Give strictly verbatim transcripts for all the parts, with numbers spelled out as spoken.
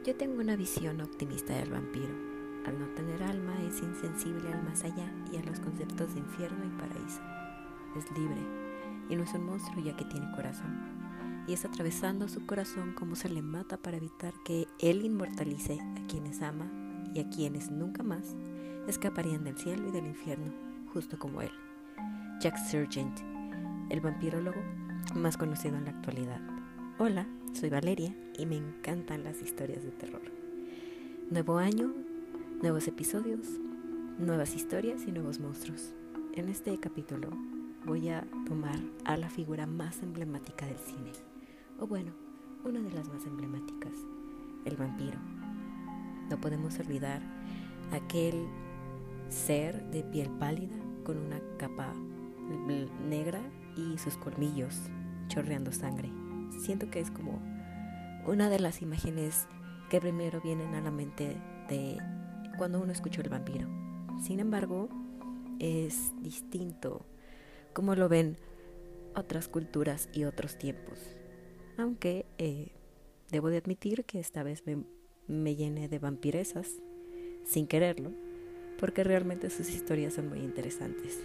Yo tengo una visión optimista del vampiro. Al no tener alma, es insensible al más allá y a los conceptos de infierno y paraíso. Es libre y no es un monstruo, ya que tiene corazón. Y es atravesando su corazón como se le mata para evitar que él inmortalice a quienes ama y a quienes nunca más escaparían del cielo y del infierno, justo como él. Jack Sargent, el vampirólogo más conocido en la actualidad. Hola, soy Valeria y me encantan las historias de terror. Nuevo año, nuevos episodios, nuevas historias y nuevos monstruos. En este capítulo voy a tomar a la figura más emblemática del cine, o bueno, una de las más emblemáticas, el vampiro. No podemos olvidar aquel ser de piel pálida con una capa negra y sus colmillos chorreando sangre. Siento que es como una de las imágenes que primero vienen a la mente de cuando uno escucha el vampiro. Sin embargo, es distinto como lo ven otras culturas y otros tiempos. Aunque eh, debo de admitir que esta vez me, me llené de vampiresas sin quererlo, porque realmente sus historias son muy interesantes.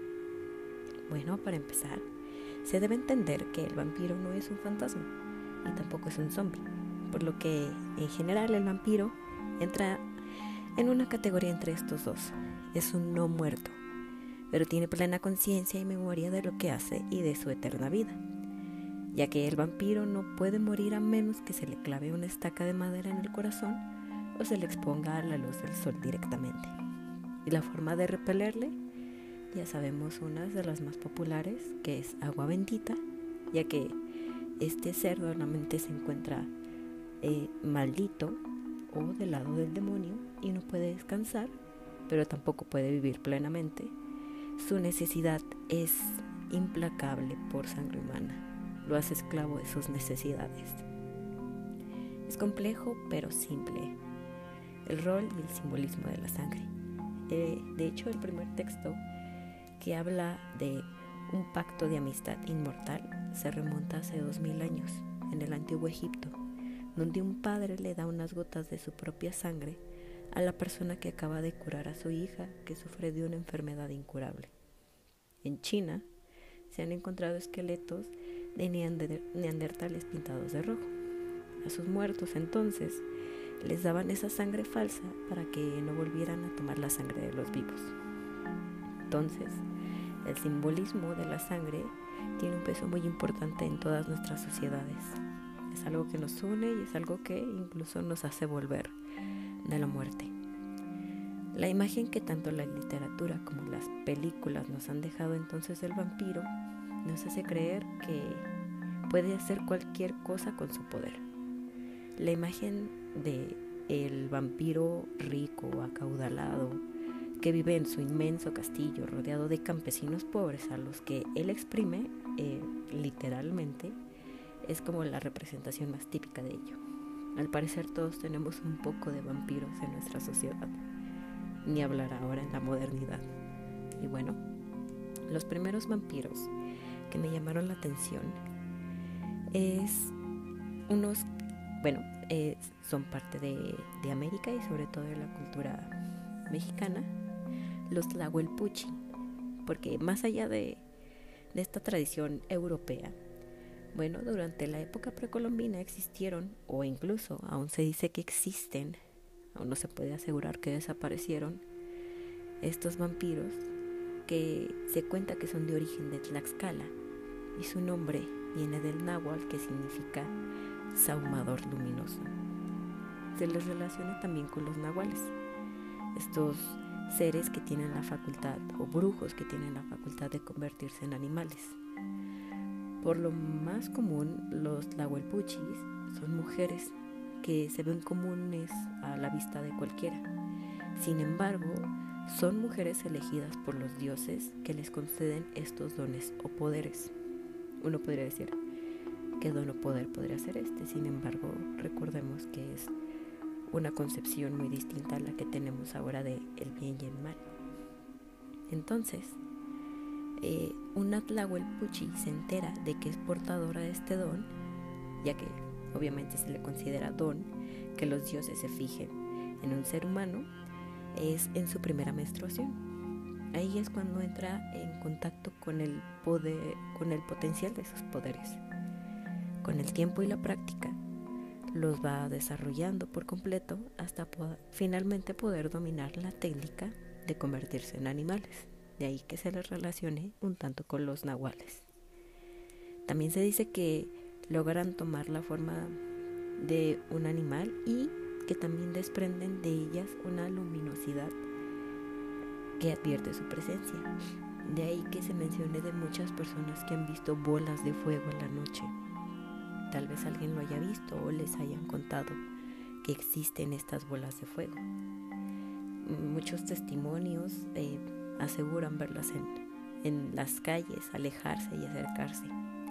Bueno, para empezar, se debe entender que el vampiro no es un fantasma y tampoco es un zombie, por lo que en general el vampiro entra en una categoría entre estos dos. Es un no muerto, pero tiene plena conciencia y memoria de lo que hace y de su eterna vida, ya que el vampiro no puede morir a menos que se le clave una estaca de madera en el corazón o se le exponga a la luz del sol directamente. Y la forma de repelerle, ya sabemos unas de las más populares, que es agua bendita, ya que este ser normalmente se encuentra eh, maldito o del lado del demonio y no puede descansar, pero tampoco puede vivir plenamente. Su necesidad es implacable por sangre humana, lo hace esclavo de sus necesidades. Es complejo pero simple, el rol y el simbolismo de la sangre. Eh, de hecho, el primer texto que habla de un pacto de amistad inmortal se remonta hace dos mil años, en el antiguo Egipto, donde un padre le da unas gotas de su propia sangre a la persona que acaba de curar a su hija que sufre de una enfermedad incurable. En China se han encontrado esqueletos de neander- neandertales pintados de rojo. A sus muertos entonces les daban esa sangre falsa para que no volvieran a tomar la sangre de los vivos. Entonces, el simbolismo de la sangre tiene un peso muy importante en todas nuestras sociedades. Es algo que nos une y es algo que incluso nos hace volver de la muerte. La imagen que tanto la literatura como las películas nos han dejado entonces del vampiro nos hace creer que puede hacer cualquier cosa con su poder. La imagen de el vampiro rico, acaudalado, que vive en su inmenso castillo rodeado de campesinos pobres a los que él exprime, eh, literalmente, es como la representación más típica de ello. Al parecer todos tenemos un poco de vampiros en nuestra sociedad, ni hablar ahora en la modernidad. Y bueno, los primeros vampiros que me llamaron la atención es unos, bueno, eh, son parte de, de América y sobre todo de la cultura mexicana, los Tlahuelpuchi, porque más allá de, de esta tradición europea, bueno, durante la época precolombina existieron, o incluso aún se dice que existen, aún no se puede asegurar que desaparecieron, estos vampiros que se cuenta que son de origen de Tlaxcala, y su nombre viene del náhuatl, que significa sahumador luminoso. Se les relaciona también con los nahuales, estos seres que tienen la facultad, o brujos que tienen la facultad de convertirse en animales. Por lo más común, los tlahuelpuchis son mujeres que se ven comunes a la vista de cualquiera. Sin embargo, son mujeres elegidas por los dioses que les conceden estos dones o poderes. Uno podría decir, ¿qué don o poder podría ser este? Sin embargo, recordemos que es una concepción muy distinta a la que tenemos ahora de el bien y el mal. Entonces, eh, una tlahuelpuchi se entera de que es portadora de este don, ya que obviamente se le considera don, que los dioses se fijen en un ser humano es en su primera menstruación. Ahí es cuando entra en contacto con el poder, con el potencial de sus poderes. Con el tiempo y la práctica, los va desarrollando por completo hasta poder, finalmente poder dominar la técnica de convertirse en animales. De ahí que se les relacione un tanto con los nahuales. También se dice que logran tomar la forma de un animal y que también desprenden de ellas una luminosidad que advierte su presencia. De ahí que se mencione de muchas personas que han visto bolas de fuego en la noche. Tal vez alguien lo haya visto o les hayan contado que existen estas bolas de fuego. Muchos testimonios eh, aseguran verlas en, en las calles, alejarse y acercarse.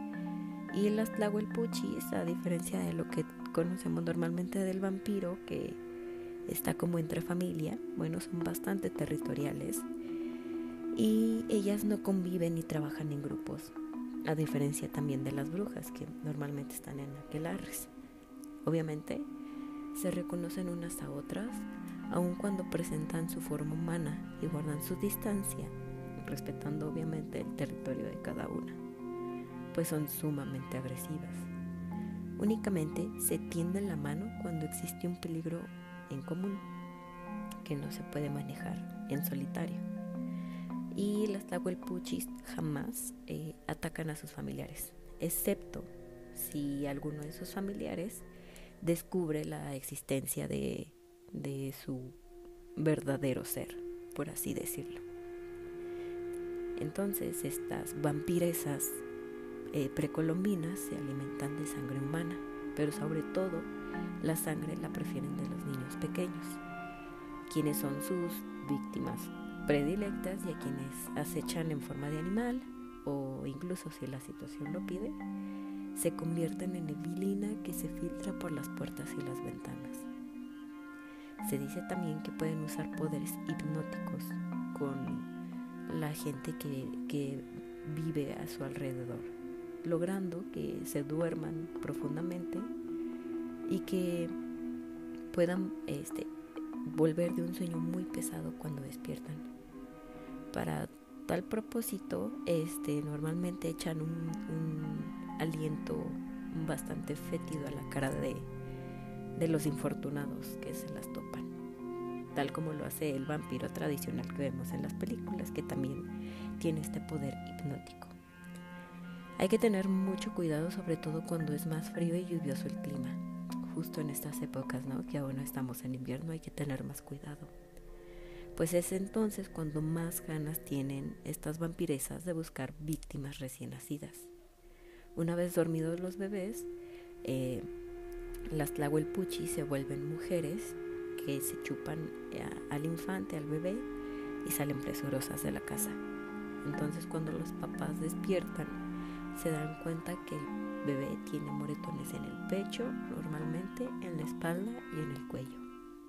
Y las tlahuelpuchis, a diferencia de lo que conocemos normalmente del vampiro, que está como entre familia, bueno, son bastante territoriales y ellas no conviven ni trabajan en grupos, a diferencia también de las brujas, que normalmente están en aquelarres. Obviamente se reconocen unas a otras, aun cuando presentan su forma humana y guardan su distancia, respetando obviamente el territorio de cada una, pues son sumamente agresivas. Únicamente se tienden la mano cuando existe un peligro en común que no se puede manejar en solitario. Y las tlahuelpuchis jamás eh, atacan a sus familiares, excepto si alguno de sus familiares descubre la existencia de, de su verdadero ser, por así decirlo. Entonces estas vampiresas eh, precolombinas se alimentan de sangre humana, pero sobre todo la sangre la prefieren de los niños pequeños, quienes son sus víctimas predilectas y a quienes acechan en forma de animal, o incluso si la situación lo pide, se convierten en neblina que se filtra por las puertas y las ventanas. Se dice también que pueden usar poderes hipnóticos con la gente que, que vive a su alrededor, logrando que se duerman profundamente y que puedan este, volver de un sueño muy pesado cuando despiertan. Para tal propósito, este, normalmente echan un, un aliento bastante fétido a la cara de, de los infortunados que se las topan, tal como lo hace el vampiro tradicional que vemos en las películas, que también tiene este poder hipnótico. Hay que tener mucho cuidado, sobre todo cuando es más frío y lluvioso el clima. Justo en estas épocas, ¿no?, que aún no estamos en invierno, hay que tener más cuidado. Pues es entonces cuando más ganas tienen estas vampiresas de buscar víctimas recién nacidas. Una vez dormidos los bebés, eh, las tlahuelpuchis se vuelven mujeres que se chupan a, al infante, al bebé, y salen presurosas de la casa. Entonces cuando los papás despiertan, se dan cuenta que el bebé tiene moretones en el pecho, normalmente en la espalda y en el cuello.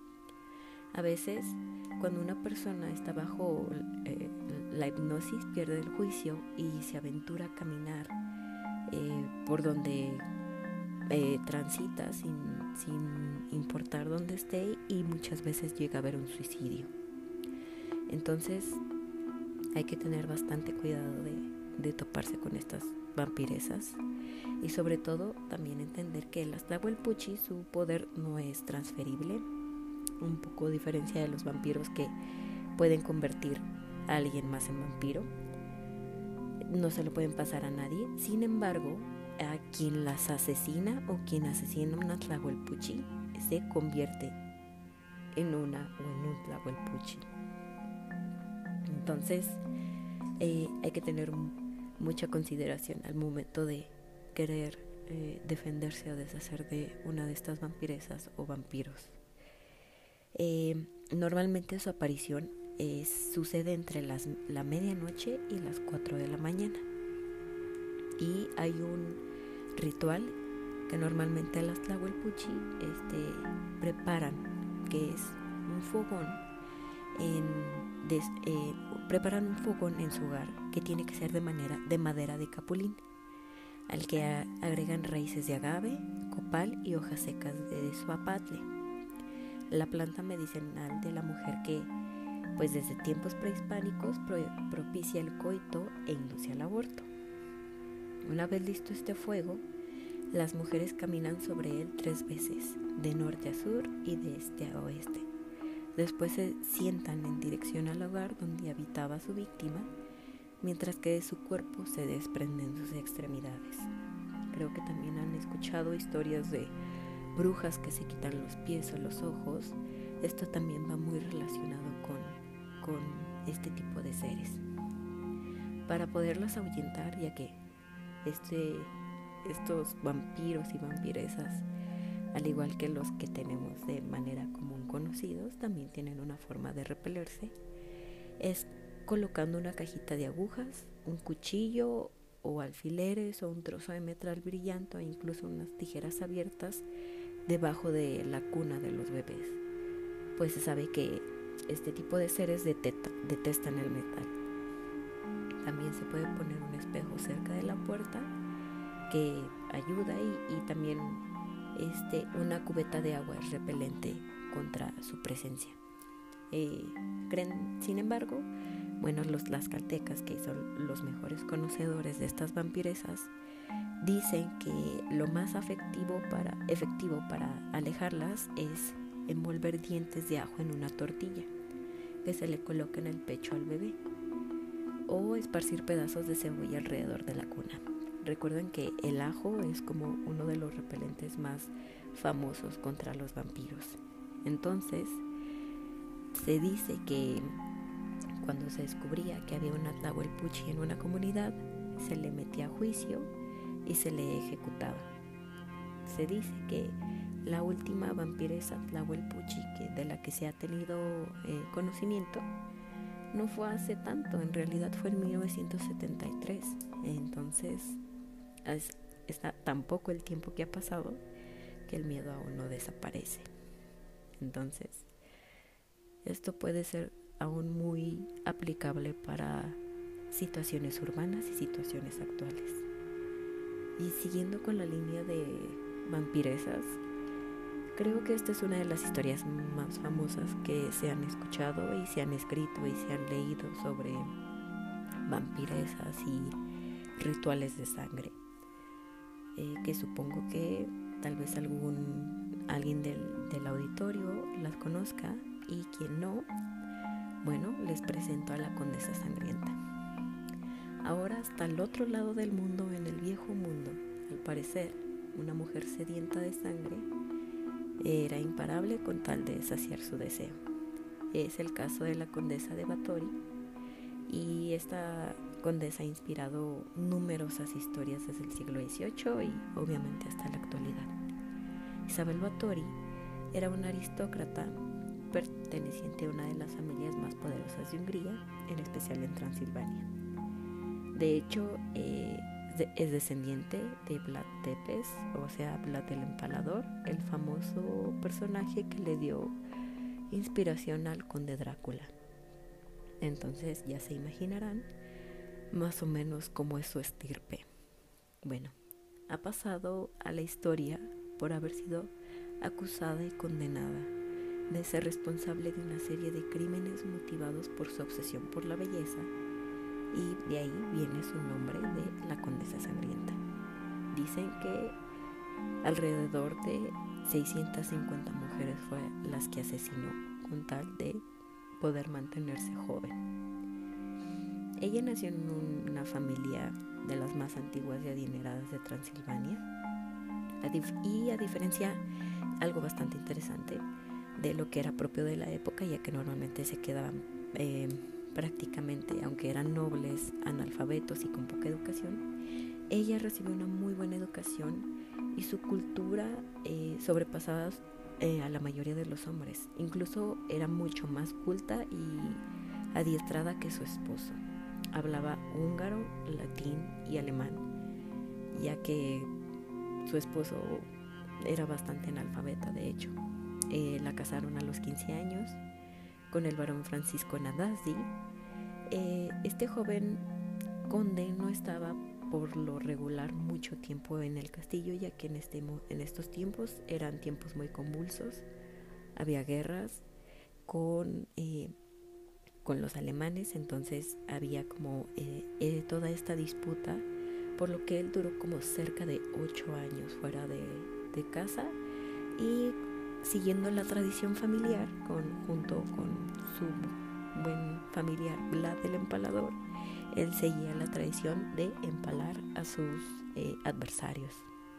A veces, cuando una persona está bajo eh, la hipnosis, pierde el juicio y se aventura a caminar eh, por donde eh, transita sin, sin importar dónde esté, y muchas veces llega a haber un suicidio. Entonces hay que tener bastante cuidado de, de toparse con estas vampiresas, y sobre todo también entender que las tlahuelpuchis, su poder no es transferible, un poco a diferencia de los vampiros que pueden convertir a alguien más en vampiro. No se lo pueden pasar a nadie. Sin embargo, a quien las asesina o quien asesina a una tlahuelpuchi se convierte en una o en un tlahuelpuchi. Entonces eh, hay que tener mucha consideración al momento de querer eh, defenderse o deshacer de una de estas vampiresas o vampiros. Eh, normalmente su aparición eh, sucede entre las, la medianoche y las cuatro de la mañana, y hay un ritual que normalmente las tlahuelpuchi este, preparan, que es un fogón en, des, eh, preparan un fogón en su hogar que tiene que ser de, manera, de madera de capulín, al que a, agregan raíces de agave, copal y hojas secas de suapatle. la planta medicinal de la mujer que, pues desde tiempos prehispánicos, pro- propicia el coito e induce al aborto. Una vez listo este fuego, las mujeres caminan sobre él tres veces, de norte a sur y de este a oeste. Después se sientan en dirección al hogar donde habitaba su víctima, mientras que de su cuerpo se desprenden sus extremidades. Creo que también han escuchado historias de brujas que se quitan los pies o los ojos. Esto también va muy relacionado con, con este tipo de seres. Para poderlos ahuyentar, ya que este, estos vampiros y vampiresas, al igual que los que tenemos de manera común conocidos, también tienen una forma de repelerse, es colocando una cajita de agujas, un cuchillo o alfileres o un trozo de metal brillante o incluso unas tijeras abiertas debajo de la cuna de los bebés, pues se sabe que este tipo de seres deteta, detestan el metal. También se puede poner un espejo cerca de la puerta que ayuda y, y también este, una cubeta de agua es repelente contra su presencia. Eh, creen, sin embargo, bueno, los tlaxcaltecas, que son los mejores conocedores de estas vampiresas, dicen que lo más efectivo para, efectivo para alejarlas es envolver dientes de ajo en una tortilla que se le coloca en el pecho al bebé o esparcir pedazos de cebolla alrededor de la cuna. Recuerden que el ajo es como uno de los repelentes más famosos contra los vampiros. Entonces, se dice que cuando se descubría que había una Tlahuelpuchi en una comunidad, se le metía a juicio y se le ejecutaba. Se dice que la última vampiresa Tlahuelpuchi que de la que se ha tenido eh, conocimiento no fue hace tanto, en realidad fue en mil novecientos setenta y tres. Entonces, es, está tan poco el tiempo que ha pasado que el miedo aún no desaparece. Entonces, esto puede ser aún muy aplicable para situaciones urbanas y situaciones actuales. Y siguiendo con la línea de vampiresas, creo que esta es una de las historias más famosas que se han escuchado y se han escrito y se han leído sobre vampiresas y rituales de sangre, eh, que supongo que tal vez algún alguien del, del auditorio las conozca, y quien no, bueno, les presento a la Condesa Sangrienta. Ahora, hasta el otro lado del mundo, en el viejo mundo, al parecer, una mujer sedienta de sangre era imparable con tal de saciar su deseo. Es el caso de la Condesa de Báthory, y esta condesa ha inspirado numerosas historias desde el siglo dieciocho y obviamente hasta la actualidad. Isabel Báthory era una aristócrata perteneciente a una de las familias más poderosas de Hungría, en especial en Transilvania. De hecho, eh, es descendiente de Vlad Tepes, o sea, Vlad el Empalador, el famoso personaje que le dio inspiración al conde Drácula. Entonces ya se imaginarán más o menos cómo es su estirpe. Bueno, ha pasado a la historia por haber sido acusada y condenada de ser responsable de una serie de crímenes motivados por su obsesión por la belleza, y de ahí viene su nombre de la Condesa Sangrienta. Dicen que alrededor de seiscientas cincuenta mujeres fue las que asesinó con tal de poder mantenerse joven. Ella nació en una familia de las más antiguas y adineradas de Transilvania, y a diferencia, algo bastante interesante, de lo que era propio de la época, ya que normalmente se quedaban eh, prácticamente, aunque eran nobles, analfabetos y con poca educación, ella recibió una muy buena educación y su cultura eh, sobrepasaba eh, a la mayoría de los hombres. Incluso era mucho más culta y adiestrada que su esposo. Hablaba húngaro, latín y alemán, ya que su esposo era bastante analfabeta, de hecho. Eh, la casaron a los quince años con el barón Francisco Nadasdy. Eh, este joven conde no estaba por lo regular mucho tiempo en el castillo, ya que en, este, en estos tiempos eran tiempos muy convulsos, había guerras con, eh, con los alemanes, entonces había como eh, eh, toda esta disputa, por lo que él duró como cerca de ocho años fuera de, de casa y siguiendo la tradición familiar con, junto con su buen familiar Vlad el Empalador, él seguía la tradición de empalar a sus eh, adversarios.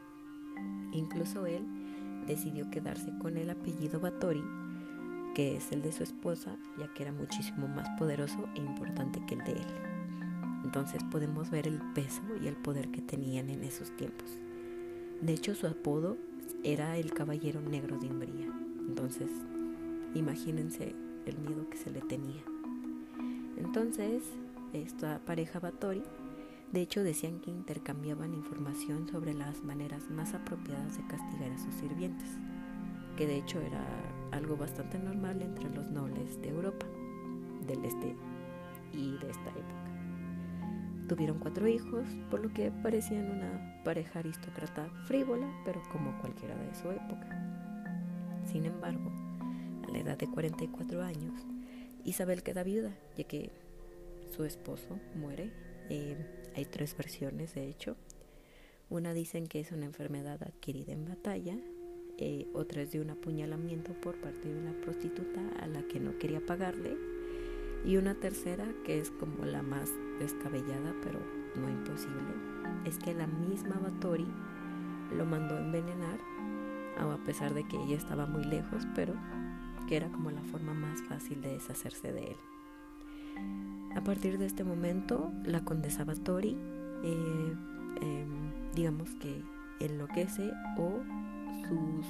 Incluso él decidió quedarse con el apellido Báthory, que es el de su esposa, ya que era muchísimo más poderoso e importante que el de él. Entonces podemos ver el peso y el poder que tenían en esos tiempos. De hecho, su apodo era el Caballero Negro de Umbría. Entonces, imagínense el miedo que se le tenía. Entonces, esta pareja Báthory, de hecho, decían que intercambiaban información sobre las maneras más apropiadas de castigar a sus sirvientes, que de hecho era algo bastante normal entre los nobles de Europa, del este y de esta época. Tuvieron cuatro hijos, por lo que parecían una pareja aristócrata frívola, pero como cualquiera de su época. Sin embargo, a la edad de cuarenta y cuatro años, Isabel queda viuda, ya que su esposo muere. Eh, hay tres versiones, de hecho. Una dicen que es una enfermedad adquirida en batalla, eh, otra es de un apuñalamiento por parte de una prostituta a la que no quería pagarle, y una tercera, que es como la más descabellada, pero no imposible, es que la misma Báthory lo mandó a envenenar, a pesar de que ella estaba muy lejos, pero que era como la forma más fácil de deshacerse de él. A partir de este momento, la condesa Báthory, eh, eh, digamos que enloquece, o sus,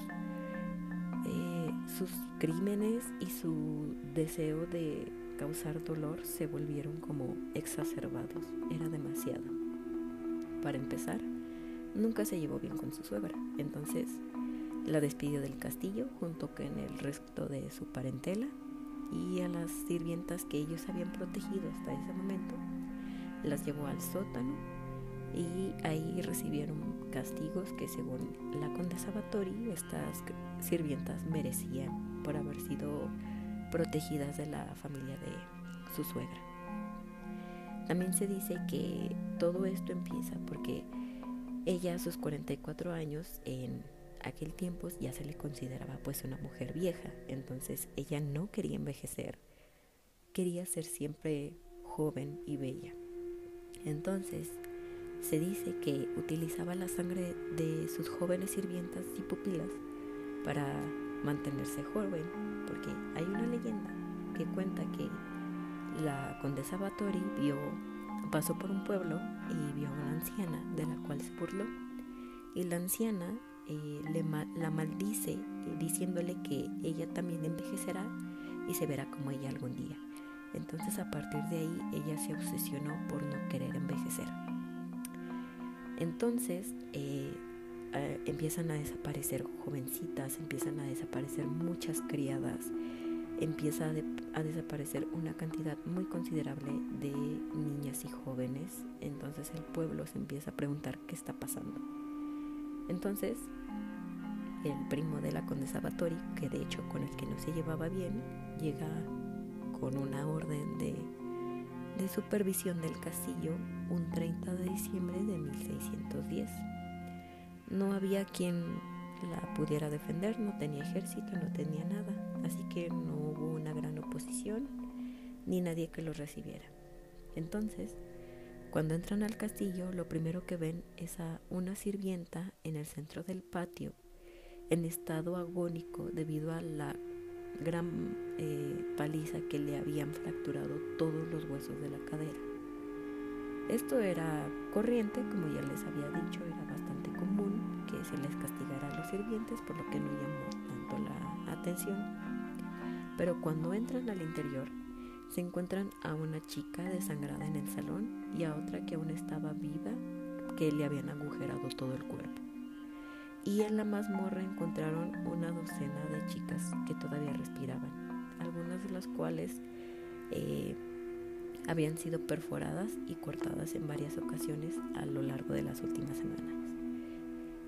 eh, sus crímenes y su deseo de causar dolor se volvieron como exacerbados. Era demasiado. Para empezar, nunca se llevó bien con su suegra, entonces la despidió del castillo junto con el resto de su parentela, y a las sirvientas que ellos habían protegido hasta ese momento las llevó al sótano, y ahí recibieron castigos que, según la condesa Báthory, estas sirvientas merecían por haber sido protegidas de la familia de su suegra. También se dice que todo esto empieza porque ella, a sus cuarenta y cuatro años, en aquel tiempo ya se le consideraba pues una mujer vieja, entonces ella no quería envejecer, quería ser siempre joven y bella. Entonces se dice que utilizaba la sangre de sus jóvenes sirvientas y pupilas para mantenerse joven, porque hay una leyenda que cuenta que la condesa Báthory vio, pasó por un pueblo y vio a una anciana de la cual se burló, y la anciana eh, le ma- la maldice eh, diciéndole que ella también envejecerá y se verá como ella algún día. Entonces, a partir de ahí, ella se obsesionó por no querer envejecer. Entonces eh, eh, empiezan a desaparecer jovencitas, empiezan a desaparecer muchas criadas, empieza a, de, a desaparecer una cantidad muy considerable de niñas y jóvenes. Entonces el pueblo se empieza a preguntar qué está pasando. Entonces el primo de la condesa Báthory, que de hecho con el que no se llevaba bien, llega con una orden de, de supervisión del castillo un treinta de diciembre de mil seiscientos diez. No había quien la pudiera defender, no tenía ejército, no tenía nada, así que no hubo una gran oposición ni nadie que los recibiera. Entonces, cuando entran al castillo, lo primero que ven es a una sirvienta en el centro del patio, en estado agónico debido a la gran eh, paliza que le habían fracturado todos los huesos de la cadera. Esto era corriente, como ya les había dicho, era bastante común que se les castigara a los sirvientes, por lo que no llamó tanto la atención. Pero cuando entran al interior, se encuentran a una chica desangrada en el salón y a otra que aún estaba viva, que le habían agujerado todo el cuerpo. Y en la mazmorra encontraron una docena de chicas que todavía respiraban, algunas de las cuales eh, habían sido perforadas y cortadas en varias ocasiones a lo largo de las últimas semanas.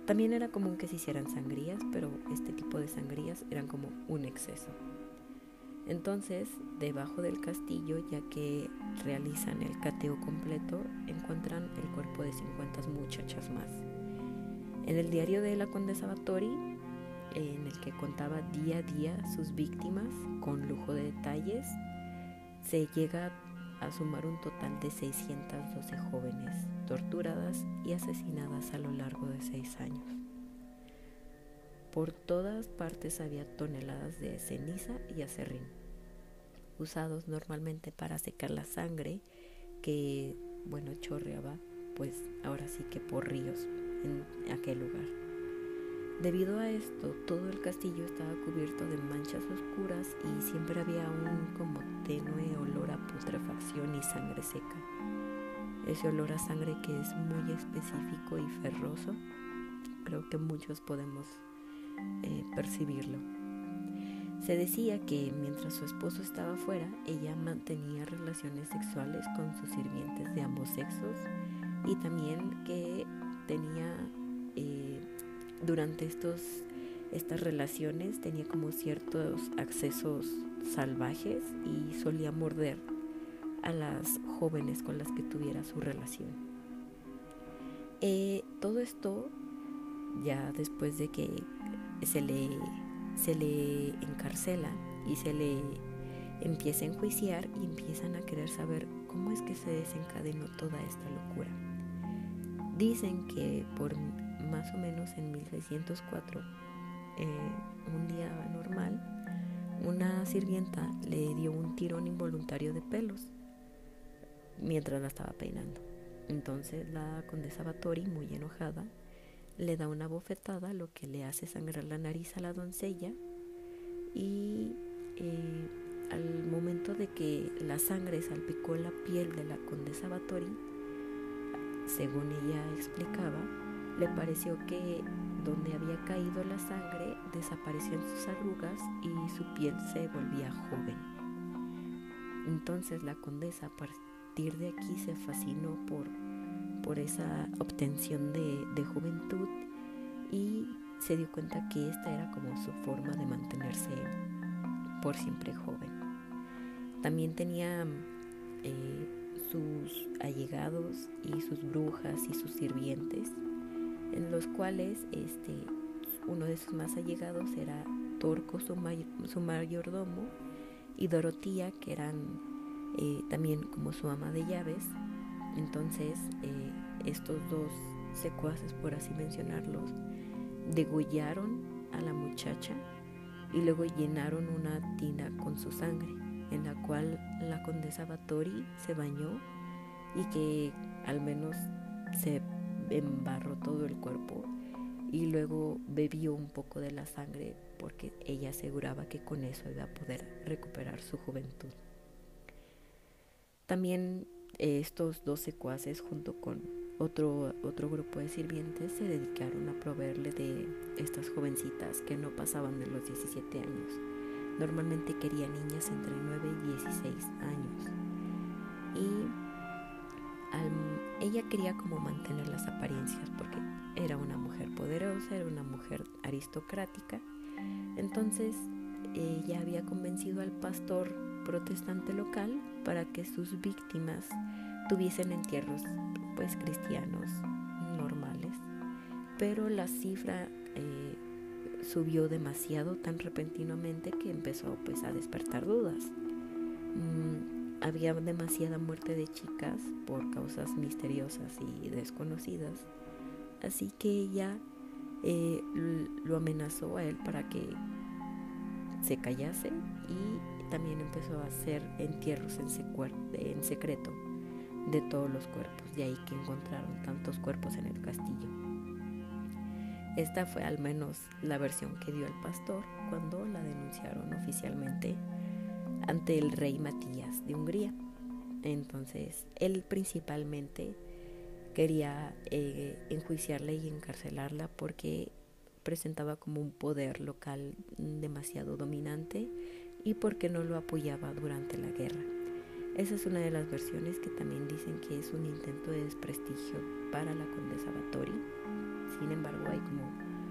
También era común que se hicieran sangrías, pero este tipo de sangrías eran como un exceso. Entonces, debajo del castillo, ya que realizan el cateo completo, encuentran el cuerpo de cincuenta muchachas más. En el diario de la condesa Báthory, en el que contaba día a día sus víctimas con lujo de detalles, se llega a sumar un total de seiscientas doce jóvenes torturadas y asesinadas a lo largo de seis años. Por todas partes había toneladas de ceniza y aserrín, usados normalmente para secar la sangre que, bueno, chorreaba, pues ahora sí que por ríos en aquel lugar. Debido a esto, todo el castillo estaba cubierto de manchas oscuras y siempre había un como tenue olor a putrefacción y sangre seca. Ese olor a sangre que es muy específico y ferroso, creo que muchos podemos eh, percibirlo. Se decía que mientras su esposo estaba fuera, ella mantenía relaciones sexuales con sus sirvientes de ambos sexos y también que tenía, eh, durante estos, estas relaciones, tenía como ciertos accesos salvajes y solía morder a las jóvenes con las que tuviera su relación. Eh, todo esto ya después de que se le, se le encarcela y se le empieza a enjuiciar y empiezan a querer saber cómo es que se desencadenó toda esta locura. Dicen que por más o menos en mil seiscientos cuatro, eh, un día normal, una sirvienta le dio un tirón involuntario de pelos mientras la estaba peinando. Entonces la condesa Báthory, muy enojada, le da una bofetada, lo que le hace sangrar la nariz a la doncella y eh, al momento de que la sangre salpicó la piel de la condesa Báthory, según ella explicaba, le pareció que donde había caído la sangre desaparecían sus arrugas y su piel se volvía joven. Entonces la condesa, a partir de aquí, se fascinó por, por esa obtención de, de juventud y se dio cuenta que esta era como su forma de mantenerse por siempre joven. También tenía eh, sus allegados y sus brujas y sus sirvientes, en los cuales este, uno de sus más allegados era Torco, su, may- su mayordomo, y Dorotía, que eran eh, también como su ama de llaves. Entonces eh, estos dos secuaces, por así mencionarlos, degollaron a la muchacha y luego llenaron una tina con su sangre, en la cual la condesa Báthory se bañó y que al menos se embarró todo el cuerpo y luego bebió un poco de la sangre porque ella aseguraba que con eso iba a poder recuperar su juventud. También eh, estos dos secuaces, junto con otro, otro grupo de sirvientes, se dedicaron a proveerle de estas jovencitas que no pasaban de los diecisiete años. Normalmente quería niñas entre nueve y dieciséis años. Y al, ella quería como mantener las apariencias porque era una mujer poderosa, era una mujer aristocrática. Entonces ella había convencido al pastor protestante local para que sus víctimas tuviesen entierros pues cristianos normales, pero la cifra eh, subió demasiado tan repentinamente que empezó pues a despertar dudas. Mm, había demasiada muerte de chicas por causas misteriosas y desconocidas, así que ella eh, lo amenazó a él para que se callase y también empezó a hacer entierros en, secuer- en secreto de todos los cuerpos. De ahí que encontraron tantos cuerpos en el castillo. Esta fue al menos la versión que dio el pastor cuando la denunciaron oficialmente ante el rey Matías de Hungría. Entonces él principalmente quería eh, enjuiciarla y encarcelarla porque presentaba como un poder local demasiado dominante y porque no lo apoyaba durante la guerra. Esa es una de las versiones, que también dicen que es un intento de desprestigio para la condesa Báthory. sin embargo hay como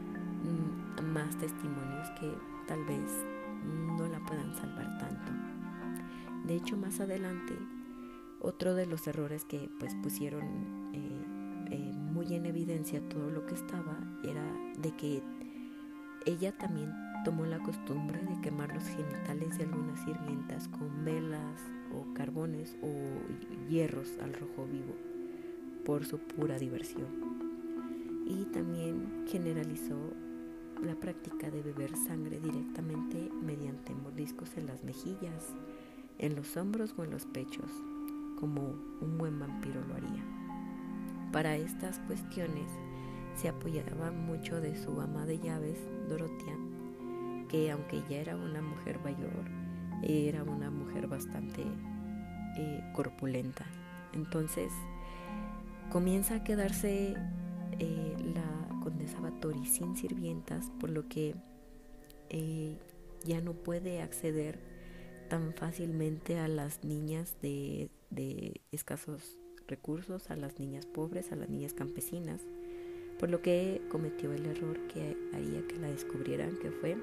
mm, más testimonios que tal vez no la puedan salvar tanto. De hecho, más adelante, otro de los errores que pues pusieron eh, eh, muy en evidencia todo lo que estaba era de que ella también tomó la costumbre de quemar los genitales de algunas sirvientas con velas o carbones o hierros al rojo vivo por su pura diversión. Y también generalizó la práctica de beber sangre directamente mediante mordiscos en las mejillas, en los hombros o en los pechos, como un buen vampiro lo haría. Para estas cuestiones se apoyaba mucho de su ama de llaves, Dorotea, que aunque ella era una mujer mayor, era una mujer bastante eh, corpulenta. Entonces comienza a quedarse eh, la condesa Báthory sin sirvientas, por lo que eh, ya no puede acceder tan fácilmente a las niñas de, de escasos recursos, a las niñas pobres, a las niñas campesinas, por lo que cometió el error que haría que la descubrieran, que fue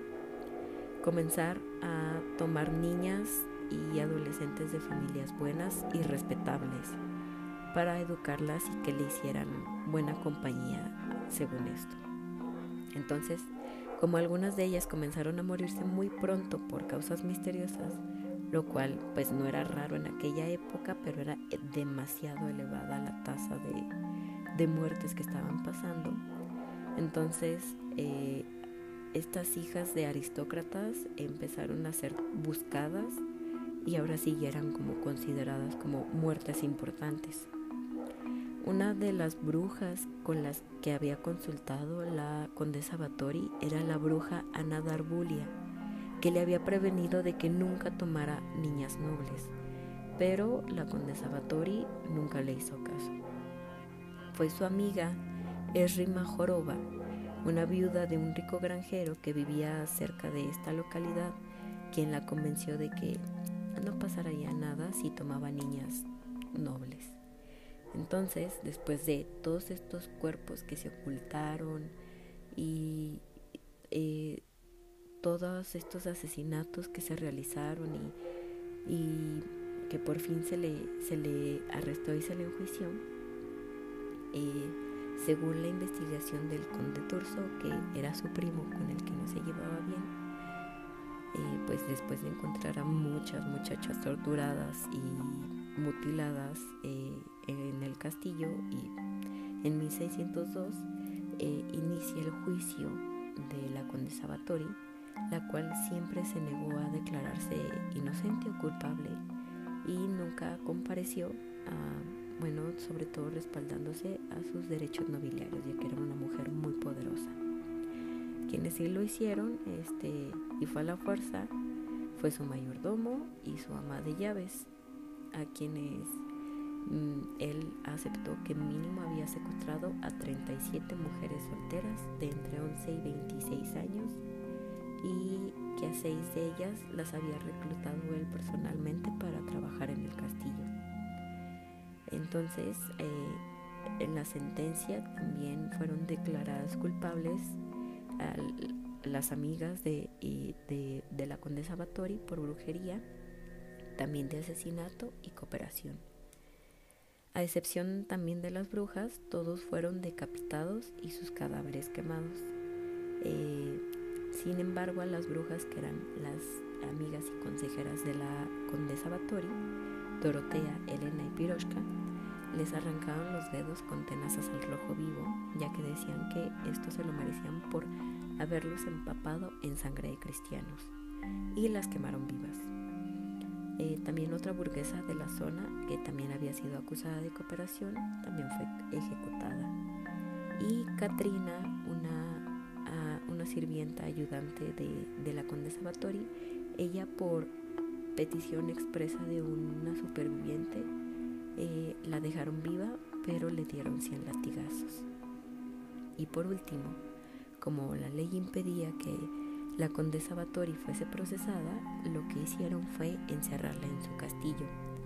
comenzar a tomar niñas y adolescentes de familias buenas y respetables para educarlas y que le hicieran buena compañía, según esto. Entonces, como algunas de ellas comenzaron a morirse muy pronto por causas misteriosas, lo cual pues no era raro en aquella época, pero era demasiado elevada la tasa de, de muertes que estaban pasando. Entonces eh, estas hijas de aristócratas empezaron a ser buscadas y ahora sí ya eran como consideradas como muertes importantes. Una de las brujas con las que había consultado la condesa Báthory era la bruja Ana Darbulia, que le había prevenido de que nunca tomara niñas nobles, pero la condesa Báthory nunca le hizo caso. Fue su amiga Esrima Joroba, una viuda de un rico granjero que vivía cerca de esta localidad, quien la convenció de que no pasaría nada si tomaba niñas nobles. Entonces, después de todos estos cuerpos que se ocultaron y eh, todos estos asesinatos que se realizaron y, y que por fin se le, se le arrestó y se le enjuició, eh, según la investigación del conde Turso, que era su primo con el que no se llevaba bien, eh, pues después de encontrar a muchas muchachas torturadas y mutiladas eh, en el castillo, y en mil seiscientos dos eh, inicia el juicio de la condesa Báthory, la cual siempre se negó a declararse inocente o culpable y nunca compareció, a, bueno, sobre todo respaldándose a sus derechos nobiliarios, ya que era una mujer muy poderosa. Quienes sí lo hicieron, este, y fue a la fuerza, fue su mayordomo y su ama de llaves, a quienes mmm, él aceptó que mínimo había secuestrado a treinta y siete mujeres solteras de entre once y veintiséis años, y que a seis de ellas las había reclutado él personalmente para trabajar en el castillo. Entonces, eh, en la sentencia también fueron declaradas culpables a las amigas de, de, de la condesa Báthory por brujería, también de asesinato y cooperación. A excepción también de las brujas, todos fueron decapitados y sus cadáveres quemados. Eh, sin embargo, a las brujas, que eran las amigas y consejeras de la condesa Báthory, Dorotea, Elena y Piroshka, les arrancaron los dedos con tenazas al rojo vivo, ya que decían que esto se lo merecían por haberlos empapado en sangre de cristianos, y las quemaron vivas. Eh, también otra burguesa de la zona, que también había sido acusada de cooperación, también fue ejecutada. Y Katrina, una, uh, una sirvienta ayudante de, de la condesa Báthory, ella por petición expresa de una superviviente, eh, la dejaron viva, pero le dieron cien latigazos. Y por último, como la ley impedía que la condesa Báthory fuese procesada, lo que hicieron fue encerrarla en su castillo.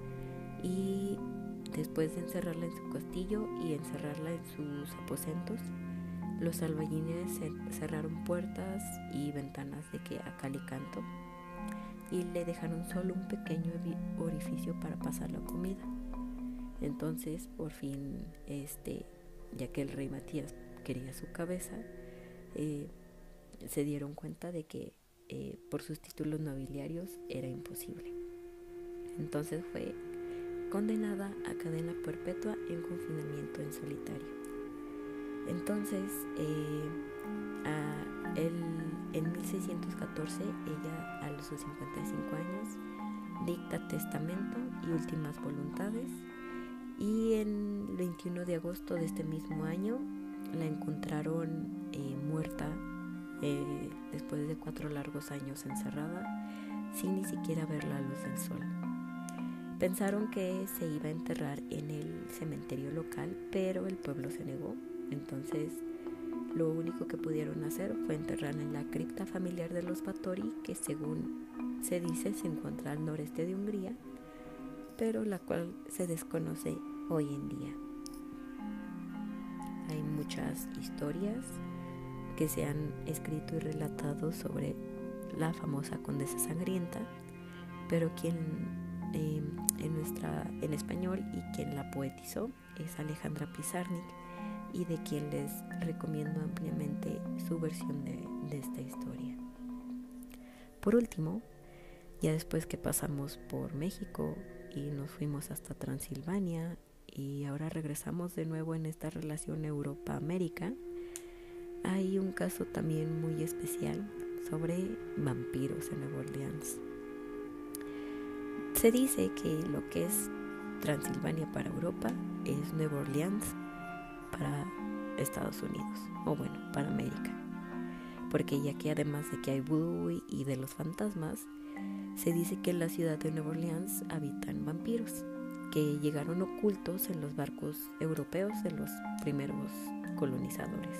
Y después de encerrarla en su castillo y encerrarla en sus aposentos, Los albañiles cerraron puertas y ventanas de que a cal y canto y le dejaron solo un pequeño orificio para pasar la comida. Entonces, por fin, este, ya que el rey Matías quería su cabeza, eh, se dieron cuenta de que eh, por sus títulos nobiliarios era imposible. Entonces fue condenada a cadena perpetua en confinamiento en solitario. Entonces, eh, a él, en mil seiscientos catorce, ella a los cincuenta y cinco años dicta testamento y últimas voluntades, y en el veintiuno de agosto de este mismo año la encontraron eh, muerta eh, después de cuatro largos años encerrada, sin ni siquiera ver la luz del sol. Pensaron que se iba a enterrar en el cementerio local, pero el pueblo se negó. Entonces, lo único que pudieron hacer fue enterrarla en la cripta familiar de los Báthory, que según se dice se encuentra al noreste de Hungría, pero la cual se desconoce hoy en día. Hay muchas historias que se han escrito y relatado sobre la famosa Condesa Sangrienta, pero quien eh, en, nuestra, en español y quien la poetizó es Alejandra Pizarnik, y de quien les recomiendo ampliamente su versión de, de esta historia. Por último, ya después que pasamos por México y nos fuimos hasta Transilvania y ahora regresamos de nuevo en esta relación Europa-América, hay un caso también muy especial sobre vampiros en Nueva Orleans. Se dice que lo que es Transilvania para Europa es Nueva Orleans para Estados Unidos, o bueno, para América, porque ya que además de que hay vudú y de los fantasmas, se dice que en la ciudad de Nueva Orleans habitan vampiros que llegaron ocultos en los barcos europeos de los primeros colonizadores.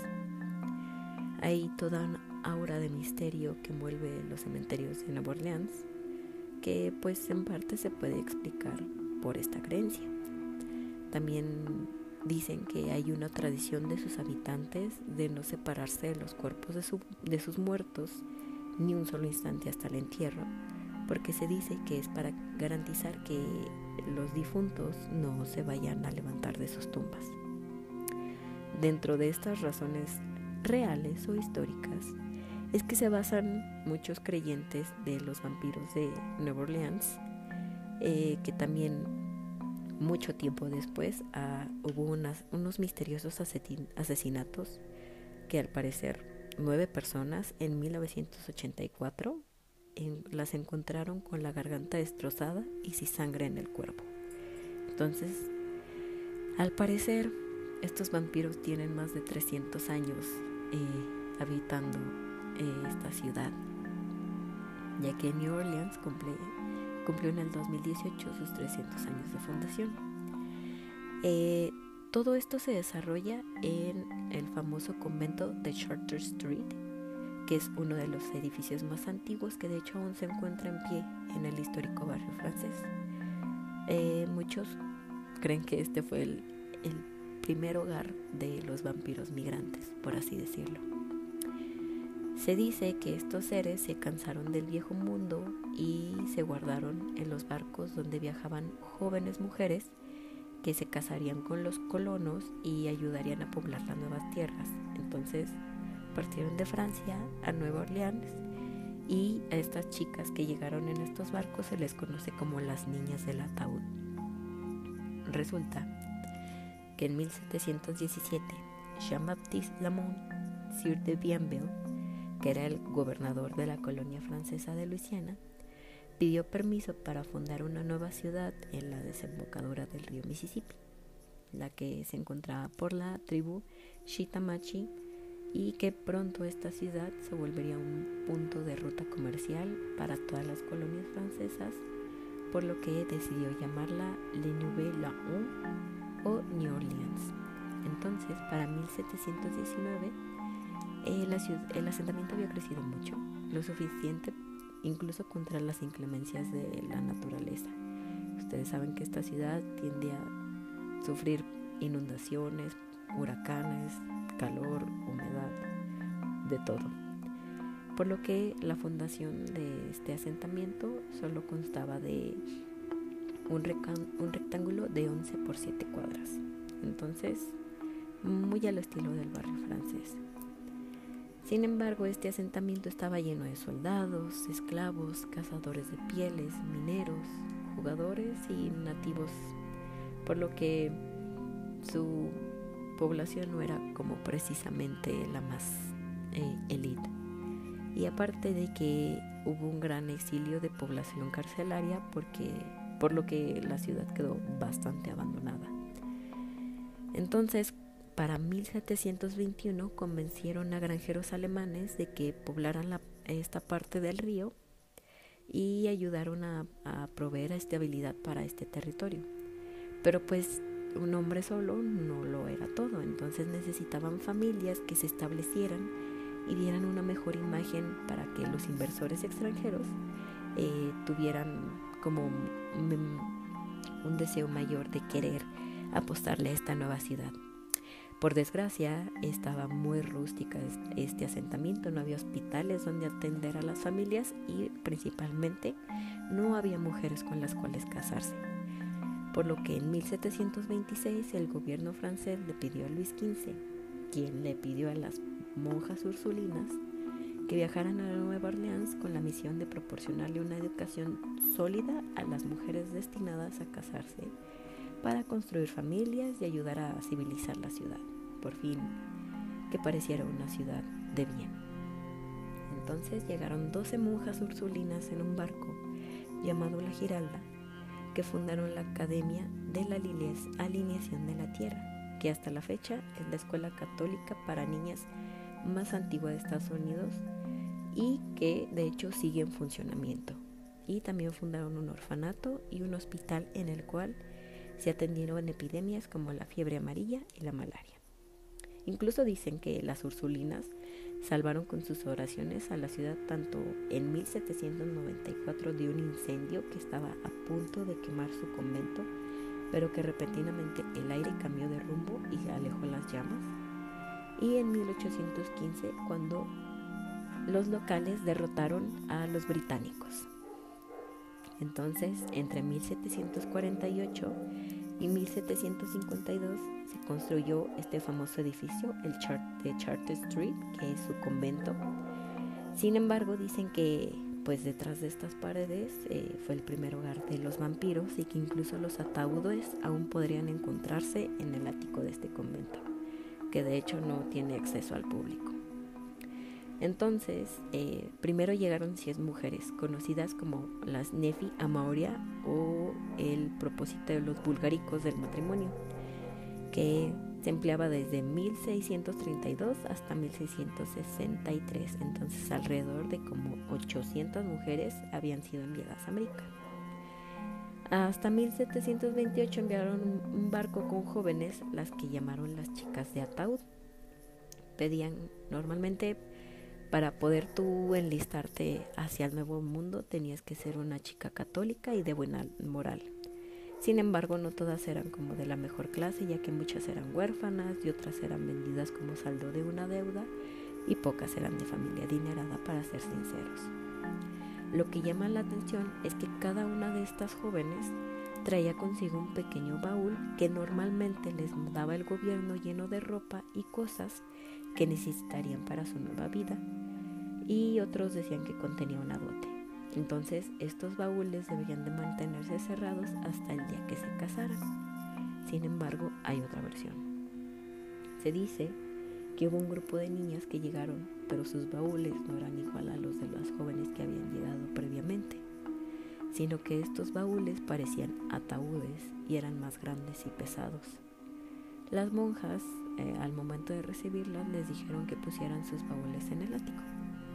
Hay toda una aura de misterio que envuelve los cementerios de Nueva Orleans, que pues en parte se puede explicar por esta creencia. También dicen que hay una tradición de sus habitantes de no separarse de los cuerpos de, su, de sus muertos ni un solo instante hasta el entierro, porque se dice que es para garantizar que los difuntos no se vayan a levantar de sus tumbas. Dentro de estas razones reales o históricas es que se basan muchos creyentes de los vampiros de Nueva Orleans, eh, que también mucho tiempo después uh, hubo unas, unos misteriosos asesin- asesinatos que al parecer nueve personas en mil novecientos ochenta y cuatro en, las encontraron con la garganta destrozada y sin sangre en el cuerpo. Entonces, al parecer, estos vampiros tienen más de trescientos años eh, habitando eh, esta ciudad, ya que New Orleans cumple cumplió en el dos mil dieciocho sus trescientos años de fundación. Eh, todo esto se desarrolla en el famoso convento de Charter Street, que es uno de los edificios más antiguos que de hecho aún se encuentra en pie en el histórico barrio francés. Eh, muchos creen que este fue el, el primer hogar de los vampiros migrantes, por así decirlo. Se dice que estos seres se cansaron del viejo mundo y se guardaron en los barcos donde viajaban jóvenes mujeres que se casarían con los colonos y ayudarían a poblar las nuevas tierras. Entonces partieron de Francia a Nueva Orleans, y a estas chicas que llegaron en estos barcos se les conoce como las niñas del ataúd. Resulta que en mil setecientos diecisiete Jean-Baptiste Lamont, Sire de Bienville, que era el gobernador de la colonia francesa de Luisiana, pidió permiso para fundar una nueva ciudad en la desembocadura del río Mississippi, la que se encontraba por la tribu Chitamachi, y que pronto esta ciudad se volvería un punto de ruta comercial para todas las colonias francesas, por lo que decidió llamarla Le Nouvel-Laon o New Orleans. Entonces, para mil setecientos diecinueve, Eh, la ciudad, el asentamiento había crecido mucho, lo suficiente incluso contra las inclemencias de la naturaleza. Ustedes saben que esta ciudad tiende a sufrir inundaciones huracanes, calor, humedad, de todo. Por lo que la fundación de este asentamiento solo constaba de un, recan- un rectángulo de once por siete cuadras. Entonces, muy al estilo del barrio francés. Sin embargo, este asentamiento estaba lleno de soldados, esclavos, cazadores de pieles, mineros, jugadores y nativos, por lo que su población no era como precisamente la más eh, élite. Y aparte de que hubo un gran exilio de población carcelaria, porque, por lo que la ciudad quedó bastante abandonada. Entonces, para mil setecientos veintiuno convencieron a granjeros alemanes de que poblaran la, esta parte del río y ayudaron a, a proveer estabilidad para este territorio. Pero pues un hombre solo no lo era todo, entonces necesitaban familias que se establecieran y dieran una mejor imagen para que los inversores extranjeros eh, tuvieran como un, un deseo mayor de querer apostarle a esta nueva ciudad. Por desgracia, estaba muy rústica este asentamiento, no había hospitales donde atender a las familias y principalmente no había mujeres con las cuales casarse. Por lo que en mil setecientos veintiséis el gobierno francés le pidió a Luis quince, quien le pidió a las monjas ursulinas que viajaran a Nueva Orleans con la misión de proporcionarle una educación sólida a las mujeres destinadas a casarse para construir familias y ayudar a civilizar la ciudad, por fin, que pareciera una ciudad de bien. Entonces llegaron doce monjas ursulinas en un barco llamado La Giralda, que fundaron la Academia de la Alineación de la Tierra, que hasta la fecha es la escuela católica para niñas más antigua de Estados Unidos y que de hecho sigue en funcionamiento. Y también fundaron un orfanato y un hospital en el cual se atendieron epidemias como la fiebre amarilla y la malaria. Incluso dicen que las ursulinas salvaron con sus oraciones a la ciudad tanto en mil setecientos noventa y cuatro de un incendio que estaba a punto de quemar su convento, pero que repentinamente el aire cambió de rumbo y alejó las llamas, y en mil ochocientos quince cuando los locales derrotaron a los británicos. Entonces, entre mil setecientos cuarenta y ocho y mil setecientos cincuenta y dos se construyó este famoso edificio, el Char- de Charter Street, que es su convento. Sin embargo, dicen que pues detrás de estas paredes eh, fue el primer hogar de los vampiros y que incluso los ataúdes aún podrían encontrarse en el ático de este convento, que de hecho no tiene acceso al público. Entonces, eh, primero llegaron diez mujeres, conocidas como las Nefi Amauria o el propósito de los bulgáricos del matrimonio, que se empleaba desde mil seiscientos treinta y dos hasta mil seiscientos sesenta y tres. Entonces, alrededor de como ochocientas mujeres habían sido enviadas a América. Hasta mil setecientos veintiocho enviaron un barco con jóvenes, las que llamaron las chicas de ataúd. Pedían normalmente, para poder tú enlistarte hacia el nuevo mundo, tenías que ser una chica católica y de buena moral. Sin embargo, no todas eran como de la mejor clase, ya que muchas eran huérfanas y otras eran vendidas como saldo de una deuda y pocas eran de familia adinerada, para ser sinceros. Lo que llama la atención es que cada una de estas jóvenes traía consigo un pequeño baúl que normalmente les daba el gobierno, lleno de ropa y cosas que necesitarían para su nueva vida, y otros decían que contenía una dote. Entonces estos baúles debían de mantenerse cerrados hasta el día que se casaran. Sin embargo, hay otra versión. Se dice que hubo un grupo de niñas que llegaron, pero sus baúles no eran igual a los de las jóvenes que habían llegado previamente, sino que estos baúles parecían ataúdes y eran más grandes y pesados. Las monjas, eh, al momento de recibirlas, les dijeron que pusieran sus baúles en el ático.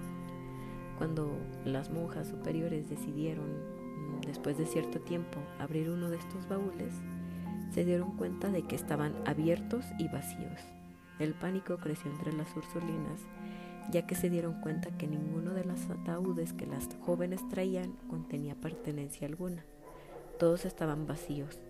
Cuando las monjas superiores decidieron, después de cierto tiempo, abrir uno de estos baúles, se dieron cuenta de que estaban abiertos y vacíos. El pánico creció entre las ursulinas, ya que se dieron cuenta que ninguno de los ataúdes que las jóvenes traían contenía pertenencia alguna. Todos estaban vacíos,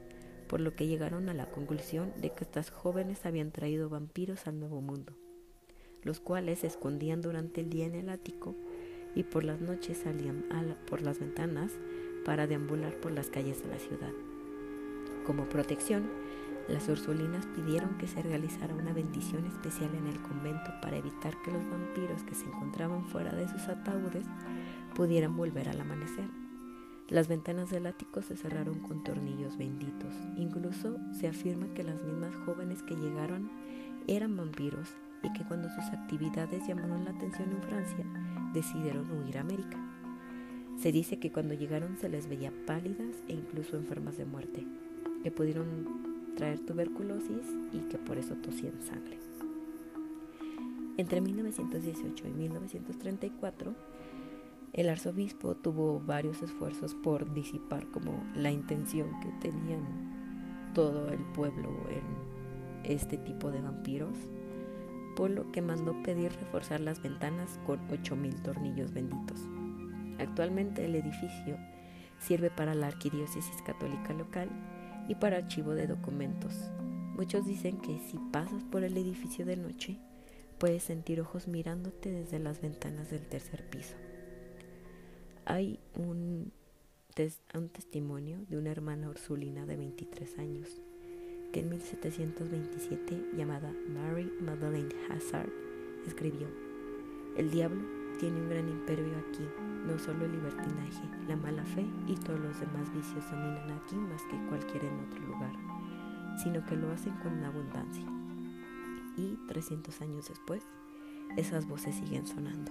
por lo que llegaron a la conclusión de que estas jóvenes habían traído vampiros al Nuevo Mundo, los cuales se escondían durante el día en el ático y por las noches salían a la, por las ventanas para deambular por las calles de la ciudad. Como protección, las ursulinas pidieron que se realizara una bendición especial en el convento para evitar que los vampiros que se encontraban fuera de sus ataúdes pudieran volver al amanecer. Las ventanas del ático se cerraron con tornillos benditos. Incluso se afirma que las mismas jóvenes que llegaron eran vampiros y que cuando sus actividades llamaron la atención en Francia, decidieron huir a América. Se dice que cuando llegaron se les veía pálidas e incluso enfermas de muerte, que pudieron traer tuberculosis y que por eso tosían sangre. Entre mil novecientos dieciocho y mil novecientos treinta y cuatro, el arzobispo tuvo varios esfuerzos por disipar como la intención que tenían todo el pueblo en este tipo de vampiros, por lo que mandó pedir reforzar las ventanas con ocho mil tornillos benditos. Actualmente el edificio sirve para la arquidiócesis católica local y para archivo de documentos. Muchos dicen que si pasas por el edificio de noche, puedes sentir ojos mirándote desde las ventanas del tercer piso. Hay un, tes- un testimonio de una hermana ursulina de veintitrés años, que en mil setecientos veintisiete, llamada Mary Magdalene Hazard, escribió: "El diablo tiene un gran imperio aquí. No solo el libertinaje, la mala fe y todos los demás vicios dominan aquí más que cualquier en otro lugar, sino que lo hacen con abundancia". Y trescientos años después, esas voces siguen sonando.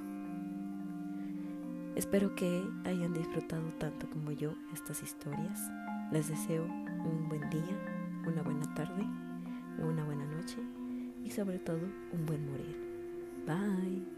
Espero que hayan disfrutado tanto como yo estas historias. Les deseo un buen día, una buena tarde, una buena noche y sobre todo un buen morir. Bye.